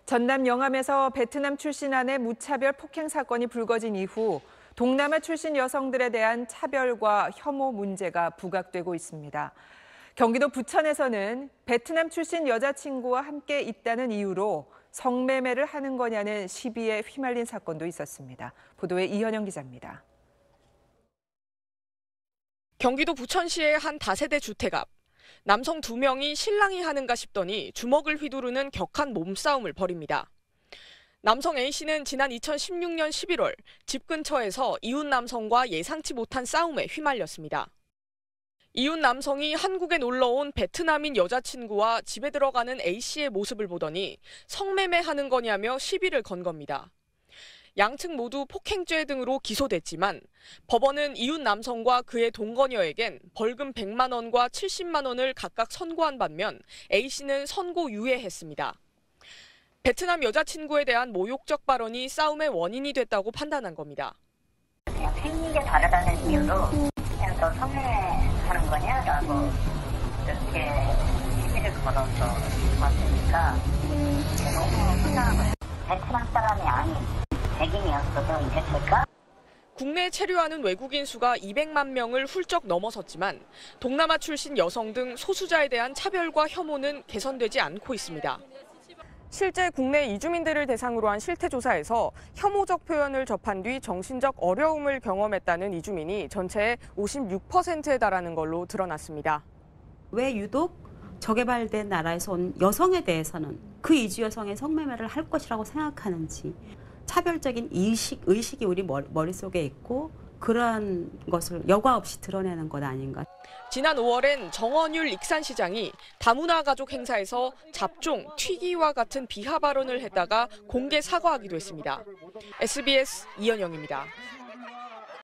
전남 영암에서 베트남 출신 아내 무차별 폭행 사건이 불거진 이후 동남아 출신 여성들에 대한 차별과 혐오 문제가 부각되고 있습니다. 경기도 부천에서는 베트남 출신 여자친구와 함께 있다는 이유로 성매매를 하는 거냐는 시비에 휘말린 사건도 있었습니다. 보도에 이현영 기자입니다. 경기도 부천시의 한 다세대 주택 앞. 남성 2명이 신랑이 하는가 싶더니 주먹을 휘두르는 격한 몸싸움을 벌입니다. 남성 A씨는 지난 2016년 11월 집 근처에서 이웃 남성과 예상치 못한 싸움에 휘말렸습니다. 이웃 남성이 한국에 놀러 온 베트남인 여자친구와 집에 들어가는 A씨의 모습을 보더니 성매매하는 거냐며 시비를 건 겁니다. 양측 모두 폭행죄 등으로 기소됐지만 법원은 이웃 남성과 그의 동거녀에겐 벌금 100만 원과 70만 원을 각각 선고한 반면 A씨는 선고 유예했습니다. 베트남 여자친구에 대한 모욕적 발언이 싸움의 원인이 됐다고 판단한 겁니다. 그냥 생리가 다르다는 이유로 그냥 너 성매매하는 거냐라고 이렇게 시비를 걸어서 왔으니까 너무 황당한 거예요. 베트남 사람이 아닌 백인이었어도 이게 될까? 국내에 체류하는 외국인 수가 200만 명을 훌쩍 넘어섰지만 동남아 출신 여성 등 소수자에 대한 차별과 혐오는 개선되지 않고 있습니다. 실제 국내 이주민들을 대상으로 한 실태조사에서 혐오적 표현을 접한 뒤 정신적 어려움을 경험했다는 이주민이 전체의 56%에 달하는 걸로 드러났습니다. 왜 유독 저개발된 나라에서 온 여성에 대해서는 그 이주 여성의 성매매를 할 것이라고 생각하는지 차별적인 의식이 우리 머릿속에 있고 그러한 것을 여과 없이 드러내는 것 아닌가. 지난 5월엔 정원율 익산시장이 다문화 가족 행사에서 잡종, 튀기와 같은 비하 발언을 했다가 공개 사과하기도 했습니다. SBS 이현영입니다.